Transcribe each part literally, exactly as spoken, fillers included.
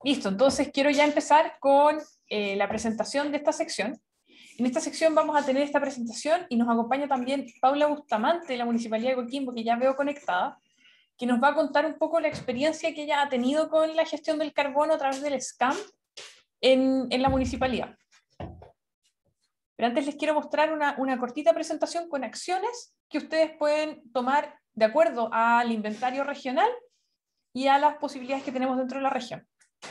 Listo, entonces quiero ya empezar con eh, la presentación de esta sección. En esta sección vamos a tener esta presentación y nos acompaña también Paula Bustamante de la Municipalidad de Coquimbo, que ya veo conectada, que nos va a contar un poco la experiencia que ella ha tenido con la gestión del carbono a través del SCAM en, en la municipalidad. Pero antes les quiero mostrar una, una cortita presentación con acciones que ustedes pueden tomar de acuerdo al inventario regional y a las posibilidades que tenemos dentro de la región.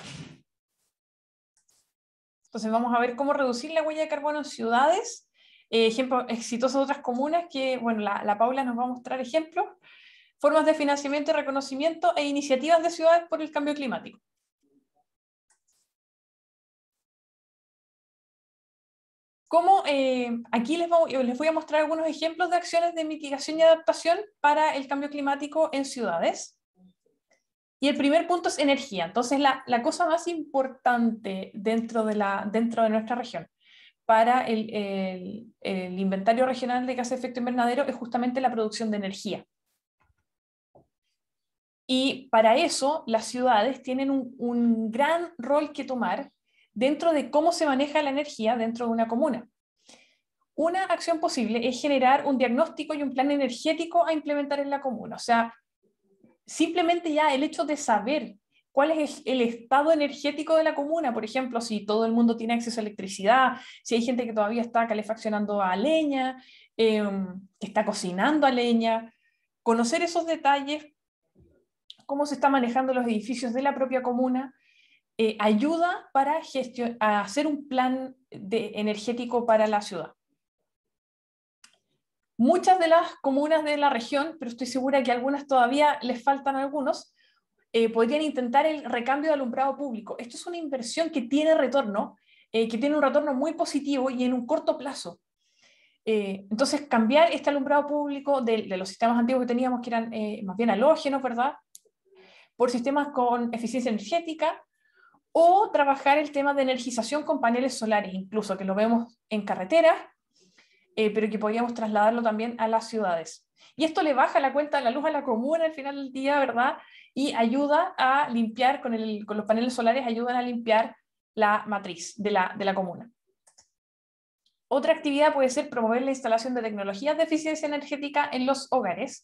Entonces vamos a ver cómo reducir la huella de carbono en ciudades, eh, ejemplos exitosos de otras comunas que, bueno, la, la Paula nos va a mostrar ejemplos, formas de financiamiento y reconocimiento e iniciativas de ciudades por el cambio climático. Como, eh, aquí les, vamos, les voy a mostrar algunos ejemplos de acciones de mitigación y adaptación para el cambio climático en ciudades. Y el primer punto es energía. Entonces, la, la cosa más importante dentro de, la, dentro de nuestra región para el, el, el inventario regional de gases de efecto invernadero es justamente la producción de energía. Y para eso, las ciudades tienen un, un gran rol que tomar dentro de cómo se maneja la energía dentro de una comuna. Una acción posible es generar un diagnóstico y un plan energético a implementar en la comuna. O sea, simplemente ya el hecho de saber cuál es el estado energético de la comuna, por ejemplo, si todo el mundo tiene acceso a electricidad, si hay gente que todavía está calefaccionando a leña, eh, que está cocinando a leña, conocer esos detalles, cómo se están manejando los edificios de la propia comuna, eh, ayuda para gestion- a hacer un plan de, energético para la ciudad. Muchas de las comunas de la región, pero estoy segura que algunas todavía les faltan algunos, eh, podrían intentar el recambio de alumbrado público. Esto es una inversión que tiene retorno, eh, que tiene un retorno muy positivo y en un corto plazo. Eh, entonces, cambiar este alumbrado público de, de los sistemas antiguos que teníamos, que eran eh, más bien halógenos, ¿verdad?, por sistemas con eficiencia energética, o trabajar el tema de energización con paneles solares, incluso que lo vemos en carreteras, eh, pero que podríamos trasladarlo también a las ciudades. Y esto le baja la cuenta de la luz a la comuna al final del día, ¿verdad? Y ayuda a limpiar, con, el, con los paneles solares, ayudan a limpiar la matriz de la, de la comuna. Otra actividad puede ser promover la instalación de tecnologías de eficiencia energética en los hogares.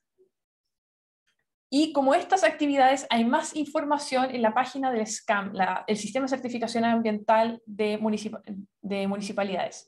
Y como estas actividades, hay más información en la página del SCAM, la, el Sistema de Certificación Ambiental de, municip de Municipalidades.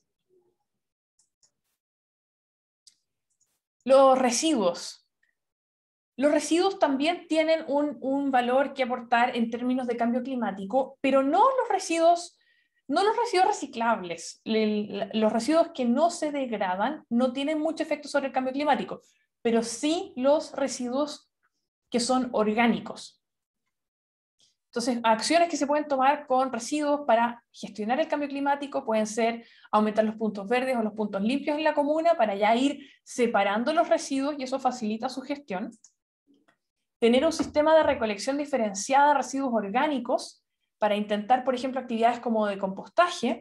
Los residuos. Los residuos también tienen un, un valor que aportar en términos de cambio climático, pero no los residuos, no los residuos reciclables. El, los residuos que no se degradan no tienen mucho efecto sobre el cambio climático, pero sí los residuos que son orgánicos. Entonces, acciones que se pueden tomar con residuos para gestionar el cambio climático pueden ser aumentar los puntos verdes o los puntos limpios en la comuna para ya ir separando los residuos y eso facilita su gestión. Tener un sistema de recolección diferenciada de residuos orgánicos para intentar, por ejemplo, actividades como de compostaje.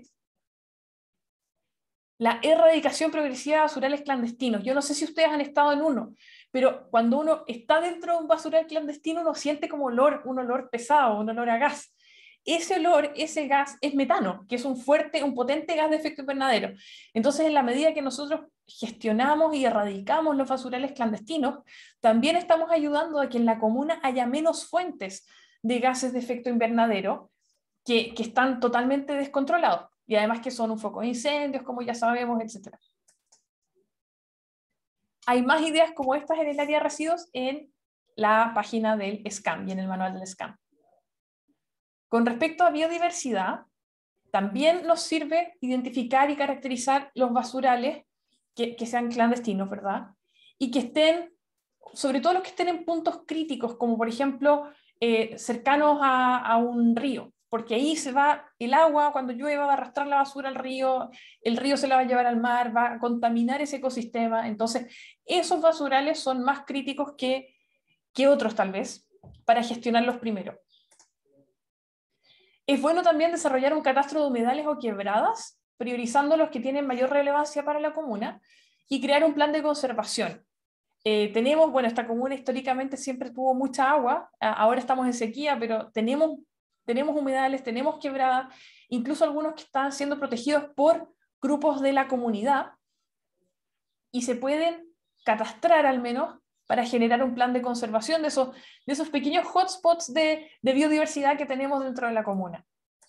La erradicación progresiva de basurales clandestinos. Yo no sé si ustedes han estado en uno, pero cuando uno está dentro de un basural clandestino, uno siente como olor, un olor pesado, un olor a gas. Ese olor, ese gas es metano, que es un fuerte, un potente gas de efecto invernadero. Entonces, en la medida que nosotros gestionamos y erradicamos los basurales clandestinos, también estamos ayudando a que en la comuna haya menos fuentes de gases de efecto invernadero que, que están totalmente descontrolados. Y además que son un foco de incendios, como ya sabemos, etcétera. Hay más ideas como estas en el área de residuos en la página del SCAM y en el manual del SCAM. Con respecto a biodiversidad, también nos sirve identificar y caracterizar los basurales que, que sean clandestinos, ¿verdad? Y que estén, sobre todo los que estén en puntos críticos, como por ejemplo eh, cercanos a, a un río, porque ahí se va el agua, cuando llueva va a arrastrar la basura al río, el río se la va a llevar al mar, va a contaminar ese ecosistema. Entonces, esos basurales son más críticos que, que otros tal vez, para gestionarlos primero. Es bueno también desarrollar un catastro de humedales o quebradas, priorizando los que tienen mayor relevancia para la comuna, y crear un plan de conservación. Eh, tenemos, bueno, esta comuna históricamente siempre tuvo mucha agua, ahora estamos en sequía, pero tenemos tenemos humedales, tenemos quebradas, incluso algunos que están siendo protegidos por grupos de la comunidad, y se pueden catastrar al menos para generar un plan de conservación de esos, de esos pequeños hotspots de, de biodiversidad que tenemos dentro de la comuna.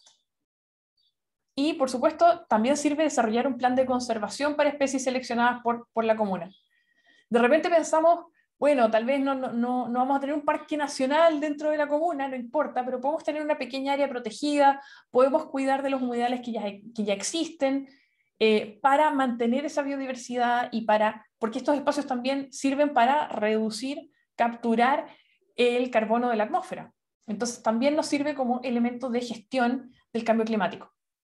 Y, por supuesto, también sirve desarrollar un plan de conservación para especies seleccionadas por, por la comuna. De repente pensamos, bueno, tal vez no, no, no, no vamos a tener un parque nacional dentro de la comuna, no importa, pero podemos tener una pequeña área protegida, podemos cuidar de los humedales que ya, que ya existen, eh, para mantener esa biodiversidad y para, porque estos espacios también sirven para reducir, capturar el carbono de la atmósfera. Entonces también nos sirve como elemento de gestión del cambio climático.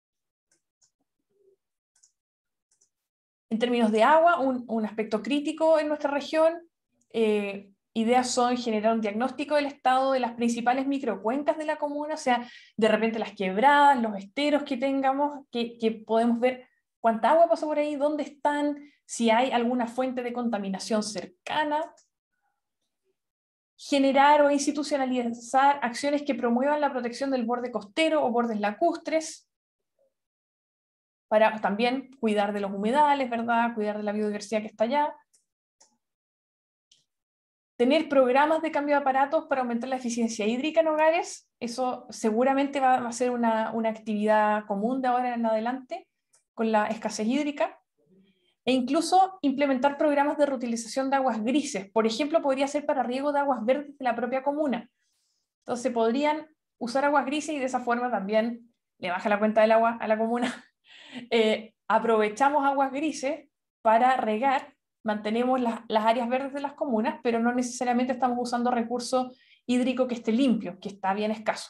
En términos de agua, un, un aspecto crítico en nuestra región, eh, ideas son generar un diagnóstico del estado de las principales microcuencas de la comuna, o sea, de repente las quebradas, los esteros que tengamos, que, que podemos ver cuánta agua pasó por ahí, dónde están, si hay alguna fuente de contaminación cercana. Generar o institucionalizar acciones que promuevan la protección del borde costero o bordes lacustres, para también cuidar de los humedales, ¿verdad? Cuidar de la biodiversidad que está allá. Tener programas de cambio de aparatos para aumentar la eficiencia hídrica en hogares, eso seguramente va, va a ser una, una actividad común de ahora en adelante, con la escasez hídrica. E incluso implementar programas de reutilización de aguas grises. Por ejemplo, podría ser para riego de aguas verdes de la propia comuna. Entonces podrían usar aguas grises y de esa forma también le baja la cuenta del agua a la comuna. Eh, aprovechamos aguas grises para regar, mantenemos las, las áreas verdes de las comunas, pero no necesariamente estamos usando recurso hídrico que esté limpio, que está bien escaso.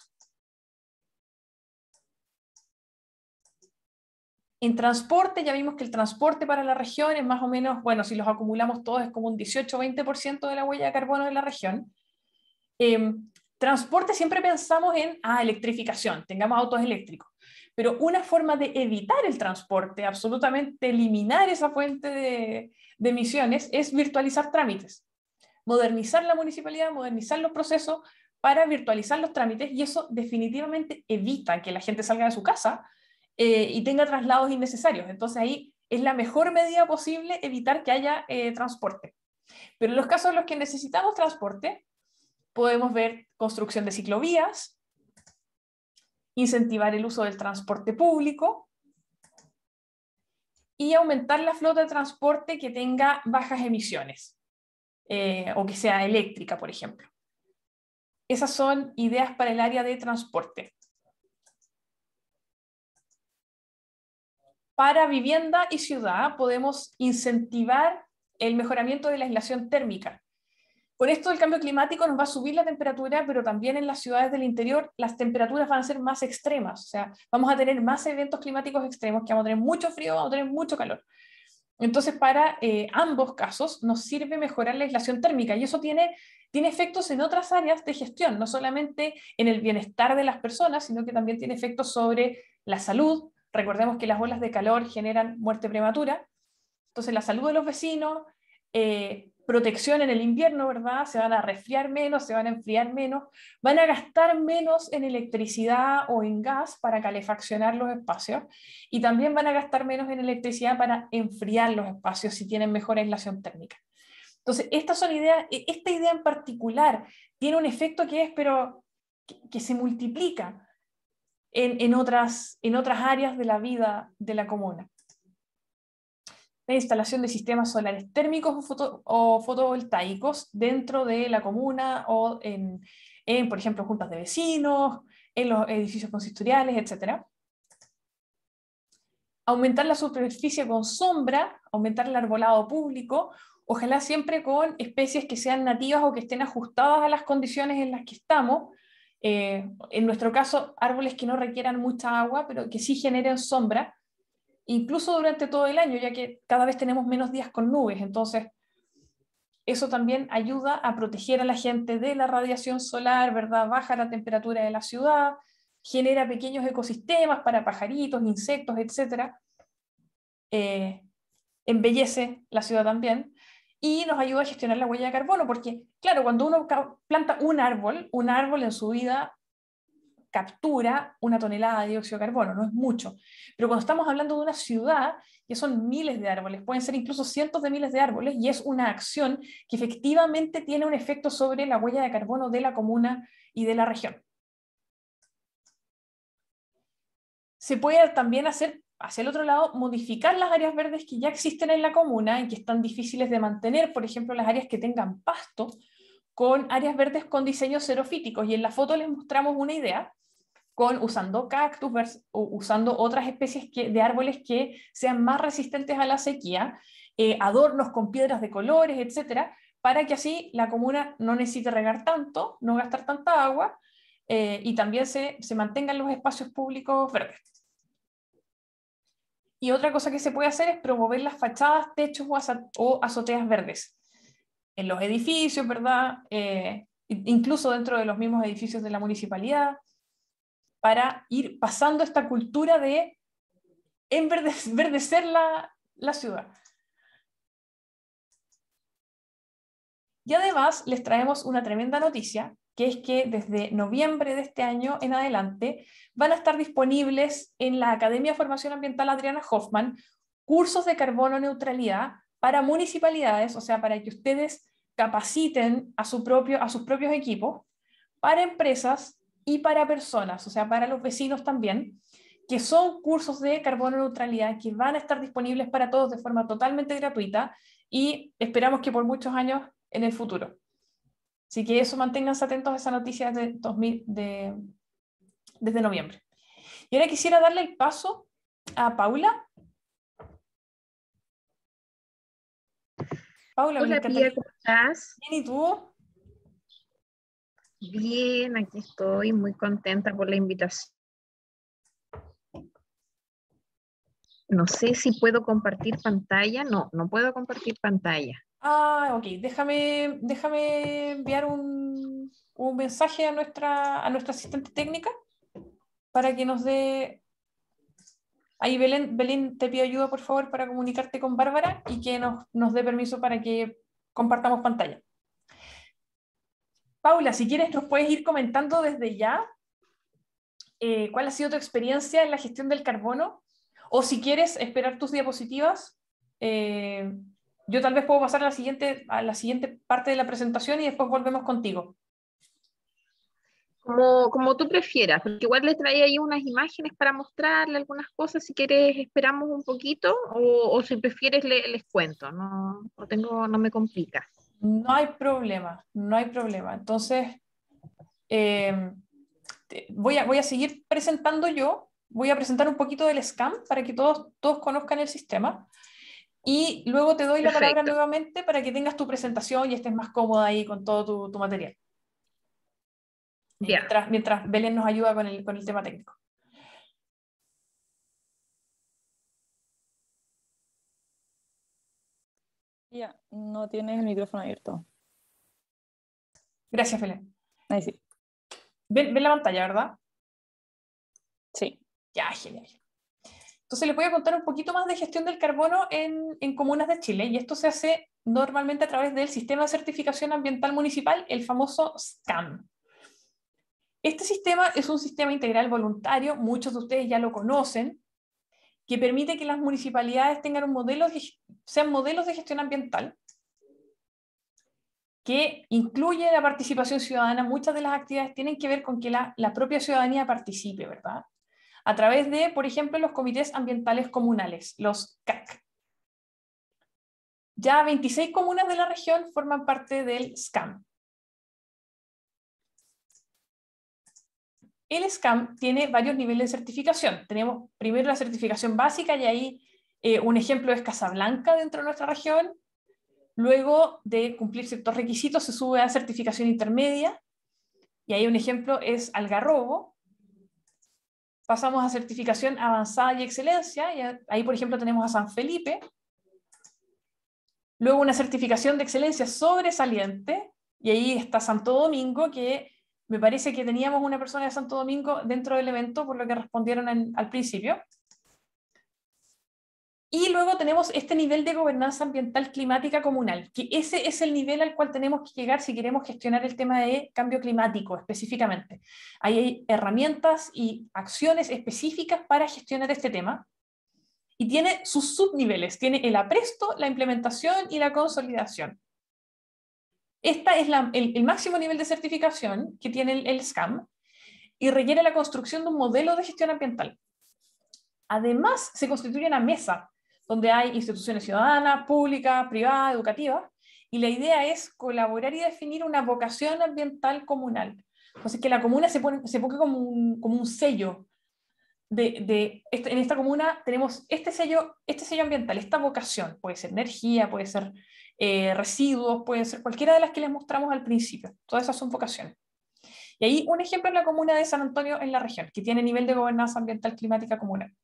En transporte, ya vimos que el transporte para la región es más o menos, bueno, si los acumulamos todos es como un dieciocho a veinte por ciento de la huella de carbono de la región. Eh, transporte siempre pensamos en ah, electrificación, tengamos autos eléctricos. Pero una forma de evitar el transporte, absolutamente eliminar esa fuente de, de emisiones, es virtualizar trámites. Modernizar la municipalidad, modernizar los procesos para virtualizar los trámites, y eso definitivamente evita que la gente salga de su casa eh, y tenga traslados innecesarios. Entonces ahí es la mejor medida posible evitar que haya eh, transporte. Pero en los casos en los que necesitamos transporte, podemos ver construcción de ciclovías, incentivar el uso del transporte público y aumentar la flota de transporte que tenga bajas emisiones, eh, o que sea eléctrica, por ejemplo. Esas son ideas para el área de transporte. Para vivienda y ciudad podemos incentivar el mejoramiento de la aislación térmica. Con esto del cambio climático nos va a subir la temperatura, pero también en las ciudades del interior las temperaturas van a ser más extremas, o sea, vamos a tener más eventos climáticos extremos, que vamos a tener mucho frío, vamos a tener mucho calor. Entonces, para eh, ambos casos nos sirve mejorar la aislación térmica, y eso tiene, tiene efectos en otras áreas de gestión, no solamente en el bienestar de las personas, sino que también tiene efectos sobre la salud. Recordemos que las olas de calor generan muerte prematura, entonces la salud de los vecinos, eh, protección en el invierno, ¿verdad? Se van a resfriar menos, se van a enfriar menos, van a gastar menos en electricidad o en gas para calefaccionar los espacios, y también van a gastar menos en electricidad para enfriar los espacios si tienen mejor aislación térmica. Entonces, estas son ideas, esta idea en particular tiene un efecto que es, pero que, que se multiplica en, en, otras, en otras áreas de la vida de la comuna. La instalación de sistemas solares térmicos o, foto, o fotovoltaicos dentro de la comuna o en, en, por ejemplo, juntas de vecinos, en los edificios consistoriales, etcétera. Aumentar la superficie con sombra, aumentar el arbolado público, ojalá siempre con especies que sean nativas o que estén ajustadas a las condiciones en las que estamos. Eh, en nuestro caso, árboles que no requieran mucha agua, pero que sí generen sombra, incluso durante todo el año, ya que cada vez tenemos menos días con nubes. Entonces, eso también ayuda a proteger a la gente de la radiación solar, ¿verdad? Baja la temperatura de la ciudad, genera pequeños ecosistemas para pajaritos, insectos, etcétera. Eh, embellece la ciudad también, y nos ayuda a gestionar la huella de carbono, porque, claro, cuando uno planta un árbol, un árbol en su vida captura una tonelada de dióxido de carbono, no es mucho. Pero cuando estamos hablando de una ciudad, que son miles de árboles, pueden ser incluso cientos de miles de árboles, y es una acción que efectivamente tiene un efecto sobre la huella de carbono de la comuna y de la región. Se puede también hacer, hacia el otro lado, modificar las áreas verdes que ya existen en la comuna y que están difíciles de mantener, por ejemplo, las áreas que tengan pasto, con áreas verdes con diseños xerofíticos. Y en la foto les mostramos una idea, con, usando cactus, o usando otras especies que, de árboles que sean más resistentes a la sequía, eh, adornos con piedras de colores, etcétera, para que así la comuna no necesite regar tanto, no gastar tanta agua, eh, y también se, se mantengan los espacios públicos verdes. Y otra cosa que se puede hacer es promover las fachadas, techos o azoteas verdes en los edificios, ¿verdad? Eh, incluso dentro de los mismos edificios de la municipalidad, para ir pasando esta cultura de enverdecer la, la ciudad. Y además les traemos una tremenda noticia, que es que desde noviembre de este año en adelante van a estar disponibles en la Academia de Formación Ambiental Adriana Hoffman cursos de carbono neutralidad para municipalidades, o sea, para que ustedes capaciten a, su propio, a sus propios equipos, para empresas y para personas, o sea, para los vecinos también, que son cursos de carbono neutralidad que van a estar disponibles para todos de forma totalmente gratuita y esperamos que por muchos años en el futuro. Así que eso, manténganse atentos a esa noticia de dos mil, de, desde noviembre. Y ahora quisiera darle el paso a Paula. Paula, Hola, Pía, ¿cómo estás? Bien, ¿y tú? Bien, aquí estoy, muy contenta por la invitación. No sé si puedo compartir pantalla. No, no puedo compartir pantalla. Ah, ok. Déjame, déjame enviar un, un mensaje a nuestra, a nuestra asistente técnica para que nos dé... Ahí, Belén, Belén, te pido ayuda, por favor, para comunicarte con Bárbara y que nos, nos dé permiso para que compartamos pantalla. Paula, si quieres, nos puedes ir comentando desde ya eh, cuál ha sido tu experiencia en la gestión del carbono, o si quieres esperar tus diapositivas, eh, yo tal vez puedo pasar a la, siguiente, a la siguiente parte de la presentación y después volvemos contigo. Como, como tú prefieras, porque igual les traía ahí unas imágenes para mostrarle algunas cosas. Si quieres, esperamos un poquito, o, o si prefieres, le, les cuento. No, no, tengo, no me complica. No hay problema, no hay problema. Entonces, eh, voy, a, voy a seguir presentando yo, voy a presentar un poquito del S C A M para que todos, todos conozcan el sistema. Y luego te doy la Perfecto. palabra nuevamente para que tengas tu presentación y estés más cómoda ahí con todo tu, tu material. Mientras, mientras Belén nos ayuda con el, con el tema técnico. Ya, no tienes el micrófono abierto. Gracias, Belén. Ahí sí. Ven, ven la pantalla, ¿verdad? Sí. Ya, genial. Entonces les voy a contar un poquito más de gestión del carbono en, en comunas de Chile, y esto se hace normalmente a través del Sistema de Certificación Ambiental Municipal, el famoso S C A M. Este sistema es un sistema integral voluntario, muchos de ustedes ya lo conocen, que permite que las municipalidades tengan un modelo de, sean modelos de gestión ambiental, que incluye la participación ciudadana. Muchas de las actividades tienen que ver con que la, la propia ciudadanía participe, ¿verdad? A través de, por ejemplo, los comités ambientales comunales, los C A C. Ya veintiséis comunas de la región forman parte del S C A M. El S C A M tiene varios niveles de certificación. Tenemos primero la certificación básica, y ahí eh, un ejemplo es Casablanca dentro de nuestra región. Luego de cumplir ciertos requisitos se sube a certificación intermedia, y ahí un ejemplo es Algarrobo. Pasamos a certificación avanzada y excelencia, y ahí por ejemplo tenemos a San Felipe. Luego una certificación de excelencia sobresaliente, y ahí está Santo Domingo, que me parece que teníamos una persona de Santo Domingo dentro del evento, por lo que respondieron en, al principio. Y luego tenemos este nivel de gobernanza ambiental climática comunal, que ese es el nivel al cual tenemos que llegar si queremos gestionar el tema de cambio climático específicamente. Ahí hay herramientas y acciones específicas para gestionar este tema, y tiene sus subniveles, tiene el apresto, la implementación y la consolidación. Este es la, el, el máximo nivel de certificación que tiene el, el S C A M, y requiere la construcción de un modelo de gestión ambiental. Además, se constituye una mesa donde hay instituciones ciudadanas, públicas, privadas, educativas, y la idea es colaborar y definir una vocación ambiental comunal. Entonces, que la comuna se, pone, se ponga como un, como un sello. De, de, este, en esta comuna tenemos este sello, este sello ambiental, esta vocación. Puede ser energía, puede ser eh, residuos, puede ser cualquiera de las que les mostramos al principio. Todas esas son vocaciones. Y ahí un ejemplo es la comuna de San Antonio en la región, que tiene nivel de gobernanza ambiental climática comunal.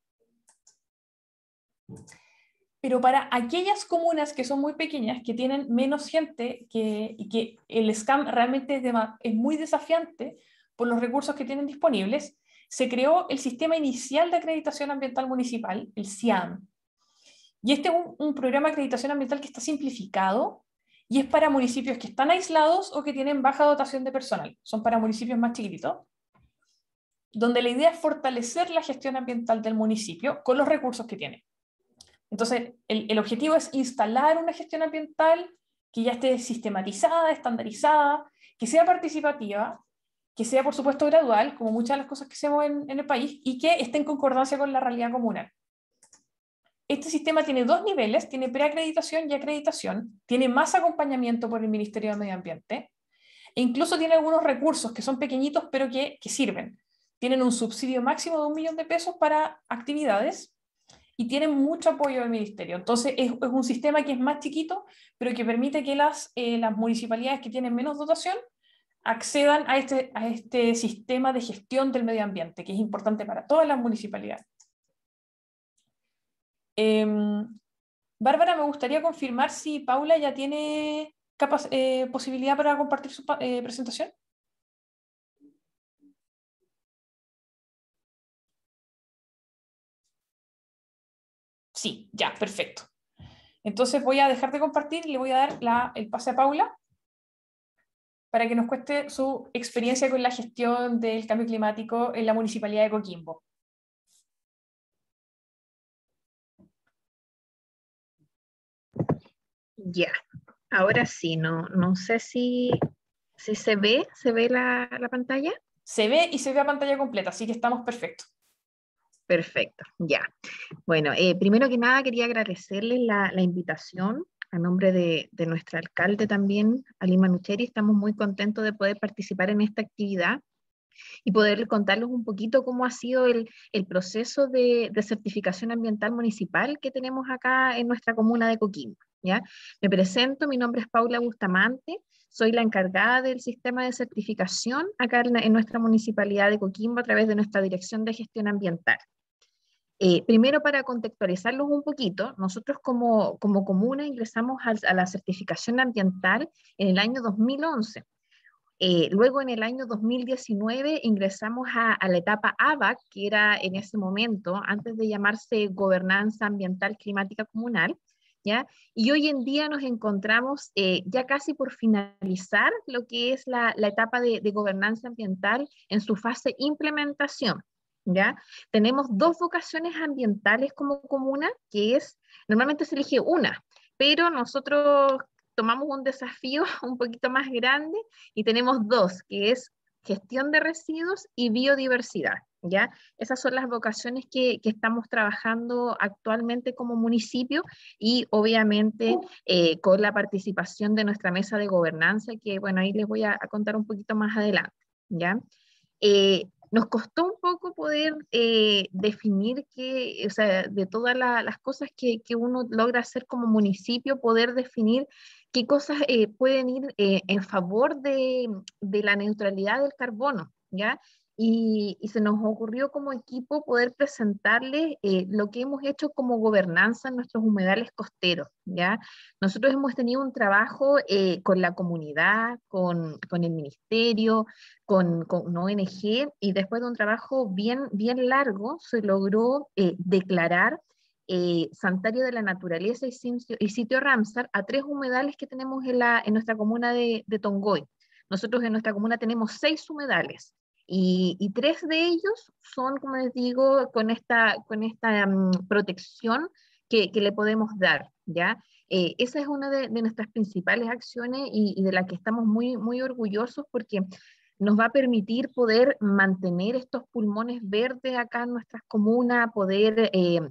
Pero para aquellas comunas que son muy pequeñas, que tienen menos gente, que, y que el S C A M realmente es, de, es muy desafiante por los recursos que tienen disponibles, se creó el Sistema Inicial de Acreditación Ambiental Municipal, el S I A M. Y este es un, un programa de acreditación ambiental que está simplificado y es para municipios que están aislados o que tienen baja dotación de personal. Son para municipios más chiquititos, donde la idea es fortalecer la gestión ambiental del municipio con los recursos que tiene. Entonces, el, el objetivo es instalar una gestión ambiental que ya esté sistematizada, estandarizada, que sea participativa, que sea, por supuesto, gradual, como muchas de las cosas que hacemos en, en el país, y que esté en concordancia con la realidad comunal. Este sistema tiene dos niveles, tiene preacreditación y acreditación, tiene más acompañamiento por el Ministerio de Medio Ambiente, e incluso tiene algunos recursos que son pequeñitos, pero que, que sirven. Tienen un subsidio máximo de un millón de pesos para actividades, y tienen mucho apoyo del ministerio. Entonces es, es un sistema que es más chiquito, pero que permite que las, eh, las municipalidades que tienen menos dotación accedan a este, a este sistema de gestión del medio ambiente, que es importante para todas las municipalidades. Eh, Bárbara, me gustaría confirmar si Paula ya tiene capaz, eh, posibilidad para compartir su eh, presentación. Sí, ya, perfecto. Entonces voy a dejar de compartir y le voy a dar la, el pase a Paula para que nos cueste su experiencia con la gestión del cambio climático en la Municipalidad de Coquimbo. Ya, ahora sí, no, no sé si, si se ve, ¿se ve la, la pantalla? Se ve y se ve a pantalla completa, así que estamos perfectos. Perfecto, ya. Bueno, eh, primero que nada quería agradecerles la, la invitación a nombre de, de nuestro alcalde también, Ali Manucheri. Estamos muy contentos de poder participar en esta actividad y poder contarles un poquito cómo ha sido el, el proceso de, de certificación ambiental municipal que tenemos acá en nuestra comuna de Coquimbo, ¿ya? Me presento, mi nombre es Paula Bustamante, soy la encargada del sistema de certificación acá en, en nuestra municipalidad de Coquimbo a través de nuestra Dirección de Gestión Ambiental. Eh, primero, para contextualizarlos un poquito, nosotros como, como comuna ingresamos a, a la certificación ambiental en el año dos mil once. Eh, luego, en el año dos mil diecinueve, ingresamos a, a la etapa A B A C, que era en ese momento, antes de llamarse Gobernanza Ambiental Climática Comunal, ¿ya? Y hoy en día nos encontramos eh, ya casi por finalizar lo que es la, la etapa de, de gobernanza ambiental en su fase implementación. ¿Ya? Tenemos dos vocaciones ambientales como comuna, que es, normalmente se elige una, pero nosotros tomamos un desafío un poquito más grande y tenemos dos, que es gestión de residuos y biodiversidad, ¿ya? Esas son las vocaciones que, que estamos trabajando actualmente como municipio y obviamente eh, con la participación de nuestra mesa de gobernanza, que bueno, ahí les voy a, a contar un poquito más adelante, ¿ya? Eh, Nos costó un poco poder eh, definir que, o sea, de todas la, las cosas que, que, uno logra hacer como municipio, poder definir qué cosas eh, pueden ir eh, en favor de, de la neutralidad del carbono, ¿ya? Y, y se nos ocurrió como equipo poder presentarles eh, lo que hemos hecho como gobernanza en nuestros humedales costeros, ¿ya? Nosotros hemos tenido un trabajo eh, con la comunidad, con, con el ministerio, con, con O N G, y después de un trabajo bien, bien largo se logró eh, declarar eh, Santuario de la Naturaleza y sitio, y sitio Ramsar, a tres humedales que tenemos en, la, en nuestra comuna de, de Tongoy. Nosotros en nuestra comuna tenemos seis humedales, y, y tres de ellos son, como les digo, con esta, con esta um, protección que, que le podemos dar, ¿ya? Eh, esa es una de, de nuestras principales acciones y, y de la que estamos muy, muy orgullosos, porque nos va a permitir poder mantener estos pulmones verdes acá en nuestras comunas, poder eh,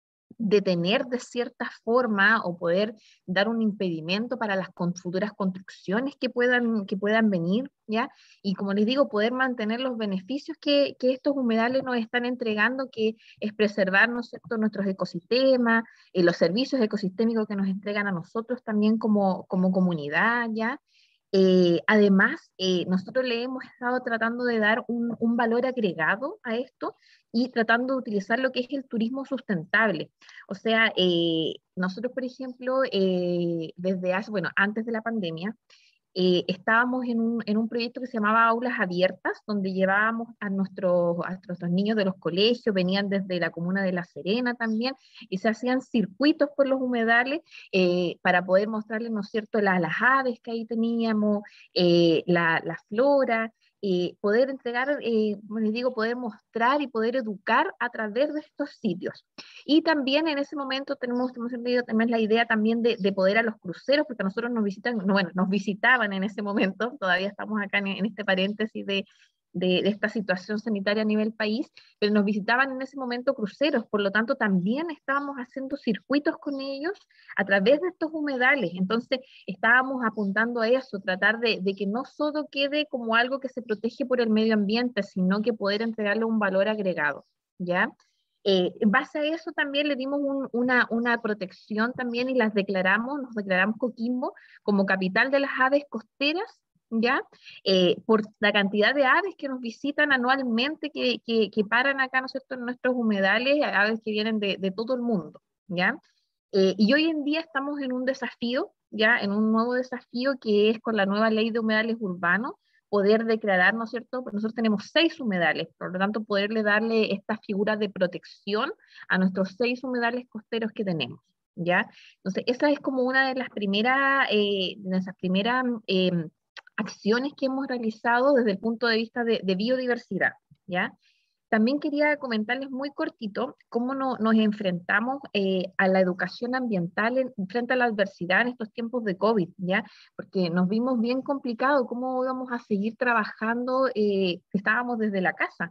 detener de cierta forma o poder dar un impedimento para las con, futuras construcciones que puedan, que puedan venir, ¿ya? Y como les digo, poder mantener los beneficios que, que estos humedales nos están entregando, que es preservar, ¿no es cierto?, nuestros ecosistemas, eh, los servicios ecosistémicos que nos entregan a nosotros también como, como comunidad, ¿ya? Eh, además, eh, nosotros le hemos estado tratando de dar un, un valor agregado a esto y tratando de utilizar lo que es el turismo sustentable. O sea, eh, nosotros, por ejemplo, eh, desde hace, bueno, antes de la pandemia, eh, estábamos en un, en un proyecto que se llamaba Aulas Abiertas, donde llevábamos a nuestros, a nuestros niños de los colegios, venían desde la comuna de La Serena también, y se hacían circuitos por los humedales eh, para poder mostrarles, ¿no es cierto?, la, las aves que ahí teníamos, eh, la, la flora, eh, poder entregar, eh, como les digo, poder mostrar y poder educar a través de estos sitios. Y también en ese momento tenemos, hemos tenido también la idea también de, de poder a los cruceros, porque a nosotros nos visitan, no, bueno, nos visitaban en ese momento, todavía estamos acá en, en este paréntesis de, de, de esta situación sanitaria a nivel país, pero nos visitaban en ese momento cruceros, por lo tanto también estábamos haciendo circuitos con ellos a través de estos humedales. Entonces estábamos apuntando a eso, tratar de, de que no solo quede como algo que se protege por el medio ambiente, sino que poder entregarle un valor agregado, ¿ya? Eh, en base a eso también le dimos un, una, una protección también y las declaramos, nos declaramos Coquimbo como capital de las aves costeras, ¿ya? Eh, por la cantidad de aves que nos visitan anualmente, que, que, que paran acá, ¿no es cierto?, en nuestros humedales, aves que vienen de, de todo el mundo, ¿ya? Eh, y hoy en día estamos en un desafío, ¿ya? En un nuevo desafío que es con la nueva ley de humedales urbanos, poder declarar, ¿no es cierto? Nosotros tenemos seis humedales, por lo tanto, poderle darle esta figura de protección a nuestros seis humedales costeros que tenemos, ¿ya? Entonces, esa es como una de las primeras, eh, de esas primeras eh, acciones que hemos realizado desde el punto de vista de, de biodiversidad, ¿ya? También quería comentarles muy cortito cómo no, nos enfrentamos eh, a la educación ambiental en, frente a la adversidad en estos tiempos de COVID, ¿ya? Porque nos vimos bien complicado cómo íbamos a seguir trabajando, eh, estábamos desde la casa.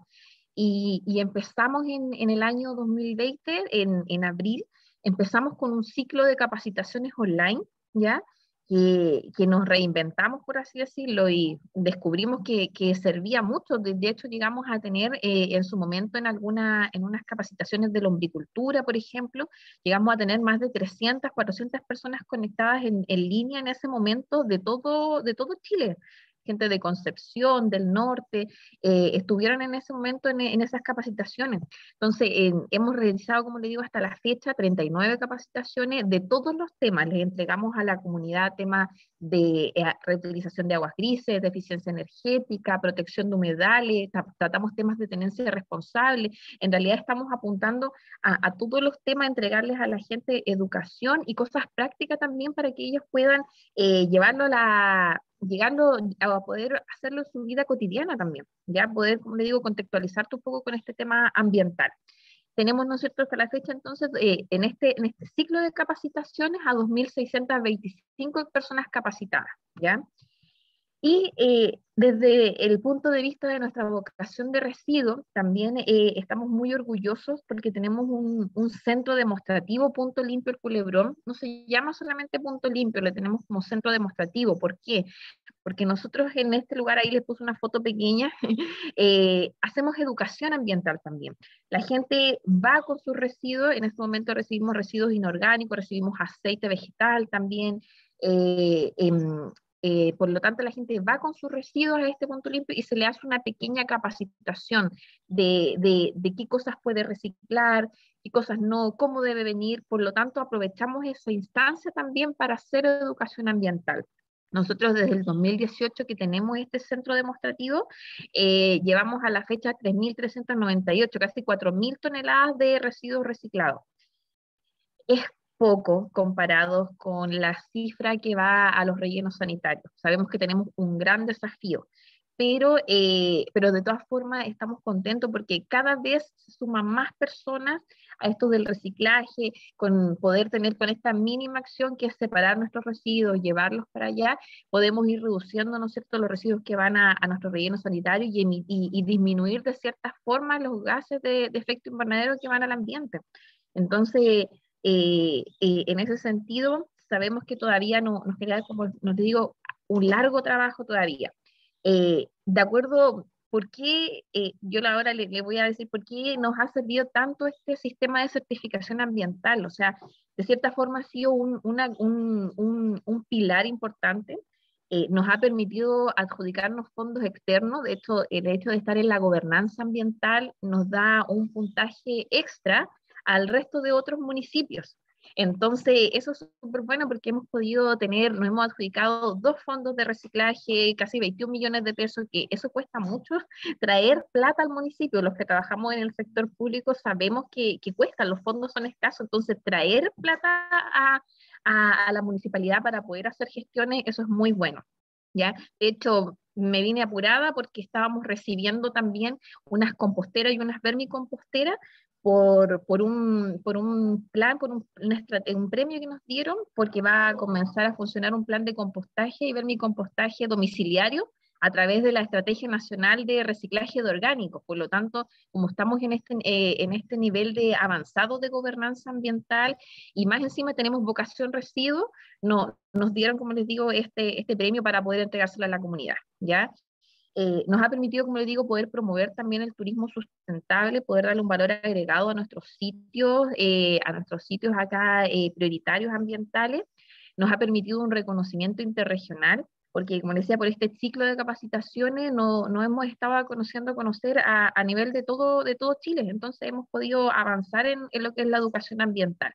Y, y empezamos en, en el año dos mil veinte, en, en abril, empezamos con un ciclo de capacitaciones online, ¿ya? Que, que nos reinventamos, por así decirlo, y descubrimos que, que servía mucho. De, de hecho, llegamos a tener eh, en su momento en, alguna, en unas capacitaciones de lombricultura, por ejemplo, llegamos a tener más de trescientas, cuatrocientas personas conectadas en, en línea en ese momento de todo, de todo Chile. Gente de Concepción, del norte, eh, estuvieron en ese momento en, en esas capacitaciones. Entonces, eh, hemos realizado, como le digo, hasta la fecha, treinta y nueve capacitaciones de todos los temas. Les entregamos a la comunidad temas de eh, reutilización de aguas grises, de eficiencia energética, protección de humedales, tratamos temas de tenencia responsable. En realidad estamos apuntando a, a todos los temas, entregarles a la gente educación y cosas prácticas también para que ellos puedan eh, llevarlo a la... llegando a poder hacerlo en su vida cotidiana también, ya poder, como le digo, contextualizarte un poco con este tema ambiental. Tenemos, ¿no es cierto?, hasta la fecha, entonces, eh, en, este, en este ciclo de capacitaciones a dos mil seiscientas veinticinco personas capacitadas, ¿ya? Y eh, desde el punto de vista de nuestra vocación de residuos, también eh, estamos muy orgullosos porque tenemos un, un centro demostrativo, Punto Limpio el Culebrón. No se llama solamente Punto Limpio, le tenemos como centro demostrativo. ¿Por qué? Porque nosotros en este lugar, ahí les puse una foto pequeña, eh, hacemos educación ambiental también. La gente va con sus residuos, en este momento recibimos residuos inorgánicos, recibimos aceite vegetal también, eh, eh, eh, por lo tanto la gente va con sus residuos a este punto limpio y se le hace una pequeña capacitación de, de, de qué cosas puede reciclar, qué cosas no, cómo debe venir, por lo tanto aprovechamos esa instancia también para hacer educación ambiental. Nosotros desde el dos mil dieciocho que tenemos este centro demostrativo, eh, llevamos a la fecha tres mil trescientas noventa y ocho, casi cuatro mil toneladas de residuos reciclados. es poco comparado con la cifra que va a los rellenos sanitarios. Sabemos que tenemos un gran desafío, pero, eh, pero de todas formas estamos contentos porque cada vez se suman más personas a esto del reciclaje, con poder tener con esta mínima acción que es separar nuestros residuos, llevarlos para allá, podemos ir reduciendo, ¿no es cierto?, los residuos que van a, a nuestro relleno sanitario y, y, y disminuir de cierta forma los gases de, de efecto invernadero que van al ambiente. Entonces, eh, eh, en ese sentido, sabemos que todavía no, nos queda, como nos digo, un largo trabajo todavía. Eh, de acuerdo, ¿por qué? Eh, yo ahora le, le voy a decir por qué nos ha servido tanto este sistema de certificación ambiental. O sea, de cierta forma ha sido un, una, un, un, un pilar importante. Eh, nos ha permitido adjudicarnos fondos externos. De hecho, el hecho de estar en la gobernanza ambiental nos da un puntaje extra al resto de otros municipios. Entonces, eso es súper bueno porque hemos podido tener, nos hemos adjudicado dos fondos de reciclaje, casi veintiún millones de pesos, que eso cuesta mucho, traer plata al municipio. Los que trabajamos en el sector público sabemos que, que cuesta, los fondos son escasos, entonces traer plata a, a, a la municipalidad para poder hacer gestiones, eso es muy bueno, ¿ya? De hecho, me vine apurada porque estábamos recibiendo también unas composteras y unas vermicomposteras por, por, un, por un plan, por un, un premio que nos dieron, porque va a comenzar a funcionar un plan de compostaje y vermicompostaje domiciliario a través de la Estrategia Nacional de Reciclaje de Orgánicos. Por lo tanto, como estamos en este, eh, en este nivel de avanzado de gobernanza ambiental y más encima tenemos vocación residuo, no, nos dieron, como les digo, este, este premio para poder entregárselo a la comunidad, ¿ya? Eh, nos ha permitido, como les digo, poder promover también el turismo sustentable, poder darle un valor agregado a nuestros sitios, eh, a nuestros sitios acá eh, prioritarios ambientales. Nos ha permitido un reconocimiento interregional, porque como les decía, por este ciclo de capacitaciones no, no hemos estado conociendo a conocer a, a nivel de todo, de todo Chile, entonces hemos podido avanzar en, en lo que es la educación ambiental.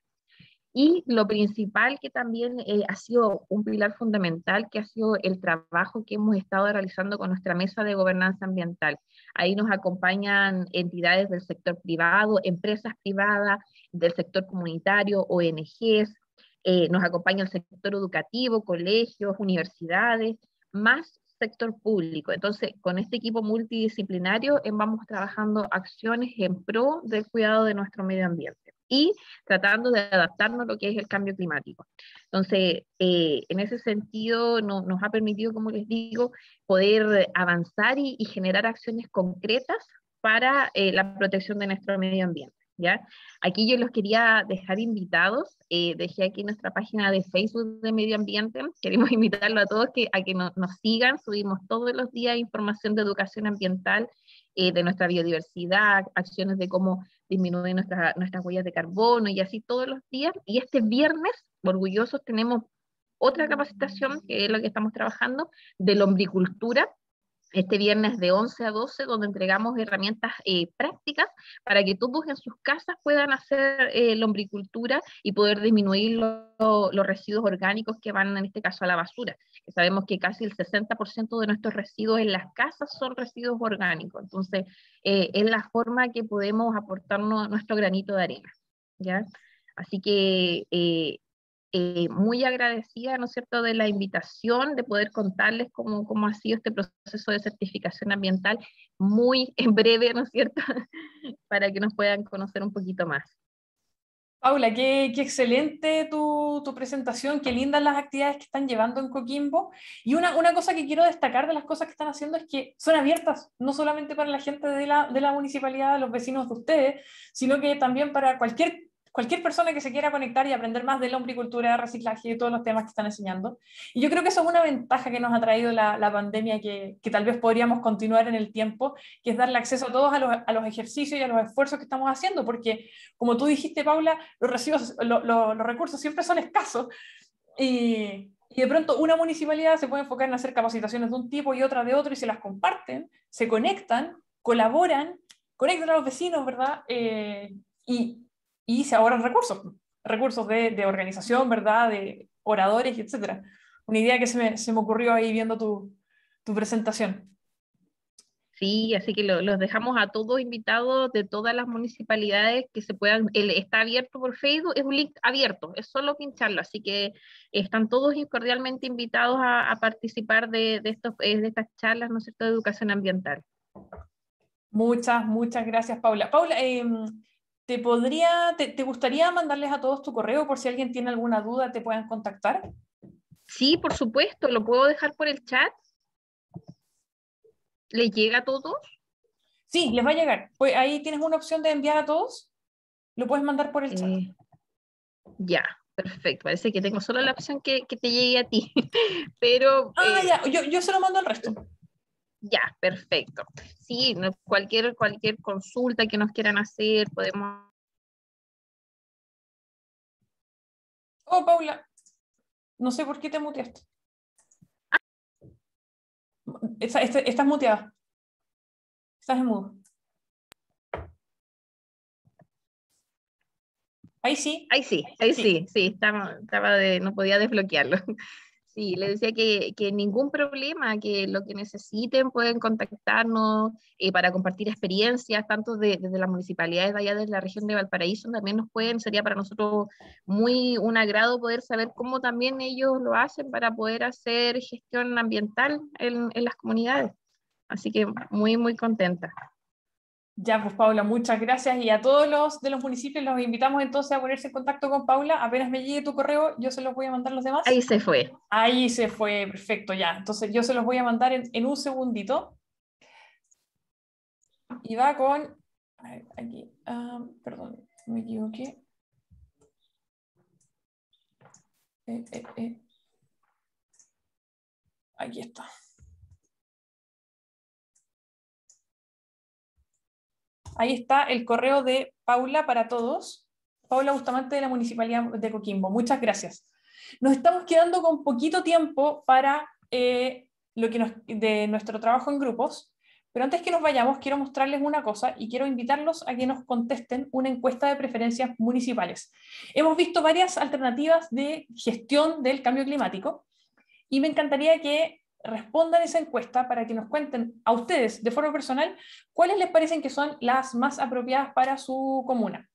Y lo principal que también eh, ha sido un pilar fundamental, que ha sido el trabajo que hemos estado realizando con nuestra mesa de gobernanza ambiental. Ahí nos acompañan entidades del sector privado, empresas privadas, del sector comunitario, O N Ges, eh, nos acompaña el sector educativo, colegios, universidades, más sector público. Entonces, con este equipo multidisciplinario eh, vamos trabajando acciones en pro del cuidado de nuestro medio ambiente y tratando de adaptarnos a lo que es el cambio climático. Entonces, eh, en ese sentido, no, nos ha permitido, como les digo, poder avanzar y, y generar acciones concretas para eh, la protección de nuestro medio ambiente, ¿ya? Aquí yo los quería dejar invitados, eh, dejé aquí nuestra página de Facebook de Medio Ambiente, queremos invitarlo a todos que, a que no, nos sigan, subimos todos los días información de educación ambiental, eh, de nuestra biodiversidad, acciones de cómo disminuir nuestra, nuestras huellas de carbono y así todos los días. Y este viernes, orgullosos, tenemos otra capacitación, que es lo que estamos trabajando, de lombricultura, este viernes de once a doce, donde entregamos herramientas eh, prácticas para que todos en sus casas puedan hacer eh, lombricultura y poder disminuir lo, los residuos orgánicos que van, en este caso, a la basura. Sabemos que casi el sesenta por ciento de nuestros residuos en las casas son residuos orgánicos. Entonces, eh, es la forma que podemos aportarnos nuestro granito de arena, ¿ya? Así que eh, Eh, muy agradecida, ¿no es cierto?, de la invitación, de poder contarles cómo, cómo ha sido este proceso de certificación ambiental, muy en breve, ¿no es cierto?, para que nos puedan conocer un poquito más. Paula, qué, qué excelente tu, tu presentación, qué lindas las actividades que están llevando en Coquimbo. Y una, una cosa que quiero destacar de las cosas que están haciendo es que son abiertas, no solamente para la gente de la, de la municipalidad, los vecinos de ustedes, sino que también para cualquier cualquier persona que se quiera conectar y aprender más de lombricultura, reciclaje y todos los temas que están enseñando. Y yo creo que eso es una ventaja que nos ha traído la, la pandemia que, que tal vez podríamos continuar en el tiempo, que es darle acceso a todos a los, a los ejercicios y a los esfuerzos que estamos haciendo, porque como tú dijiste, Paula, los, residuos, lo, lo, los recursos siempre son escasos y, y de pronto una municipalidad se puede enfocar en hacer capacitaciones de un tipo y otra de otro y se las comparten, se conectan, colaboran, conectan a los vecinos, ¿verdad? Eh, y y se ahorran recursos, recursos de, de organización, ¿verdad?, de oradores, etcétera. Una idea que se me, se me ocurrió ahí viendo tu, tu presentación. Sí, así que lo- los dejamos a todos invitados de todas las municipalidades que se puedan, el- está abierto por Facebook, es un link abierto, es solo pincharlo, así que están todos cordialmente invitados a, a participar de, de, estos, eh, de estas charlas, ¿no es cierto?, de educación ambiental. Muchas, muchas gracias, Paula. Paula, eh, ¿te podría, te, te gustaría mandarles a todos tu correo por si alguien tiene alguna duda, te puedan contactar? Sí, por supuesto, lo puedo dejar por el chat. ¿Les llega a todos? Sí, les va a llegar. Pues ahí tienes una opción de enviar a todos, lo puedes mandar por el chat. Eh, ya, perfecto. Parece que tengo solo la opción que, que te llegue a ti, pero Ah, eh, ya, yo, yo se lo mando al resto. ya, perfecto. Sí, no- cualquier, cualquier consulta que nos quieran hacer, podemos... Oh, Paula, no sé por qué te muteaste. Está- está- estás muteada. Estás en mudo. Ahí sí. Ahí sí, ahí Sí. sí, sí, estaba, estaba de, no podía desbloquearlo. Sí, le decía que, que ningún problema, que lo que necesiten pueden contactarnos eh, para compartir experiencias, tanto de- desde las municipalidades de allá de la región de Valparaíso, también nos pueden, sería para nosotros muy un agrado poder saber cómo también ellos lo hacen para poder hacer gestión ambiental en, en las comunidades. Así que muy, muy contenta. Ya, pues Paula, muchas gracias. Y a todos los de los municipios los invitamos entonces a ponerse en contacto con Paula. Apenas me llegue tu correo, yo se los voy a mandar a los demás. Ahí se fue. Ahí se fue, perfecto, ya. Entonces yo se los voy a mandar en, en un segundito. Y va con... A ver, aquí, ah, perdón, me equivoqué. Eh, eh, eh. Aquí está. Ahí está el correo de Paula para todos. Paula Bustamante de la Municipalidad de Coquimbo. Muchas gracias. Nos estamos quedando con poquito tiempo para eh, lo que nos, de nuestro trabajo en grupos, pero antes que nos vayamos quiero mostrarles una cosa y quiero invitarlos a que nos contesten una encuesta de preferencias municipales. Hemos visto varias alternativas de gestión del cambio climático y me encantaría que respondan esa encuesta para que nos cuenten a ustedes de forma personal cuáles les parecen que son las más apropiadas para su comuna.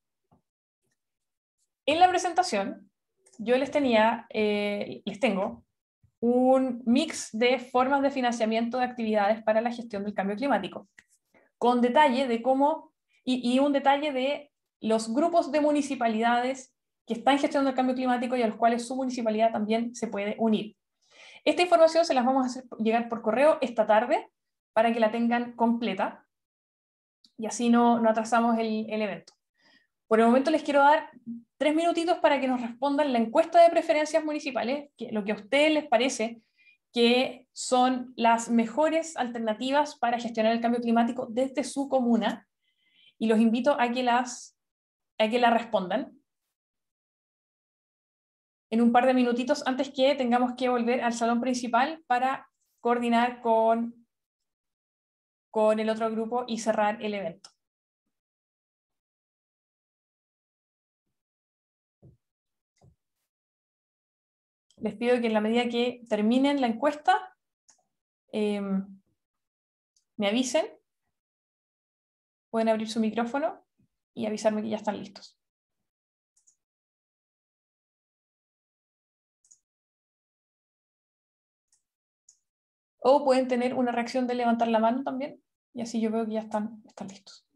En la presentación yo les tenía, eh, les tengo un mix de formas de financiamiento de actividades para la gestión del cambio climático, con detalle de cómo, y, y un detalle de los grupos de municipalidades que están gestionando el cambio climático y a los cuales su municipalidad también se puede unir. Esta información se las vamos a hacer llegar por correo esta tarde para que la tengan completa y así no, no atrasamos el, el evento. Por el momento les quiero dar tres minutitos para que nos respondan la encuesta de preferencias municipales, que lo que a ustedes les parece que son las mejores alternativas para gestionar el cambio climático desde su comuna, y los invito a que las, a que la respondan en un par de minutitos antes que tengamos que volver al salón principal para coordinar con, con el otro grupo y cerrar el evento. Les pido que en la medida que terminen la encuesta, eh, me avisen, pueden abrir su micrófono y avisarme que ya están listos. O pueden tener una reacción de levantar la mano también, y así yo veo que ya están, están listos.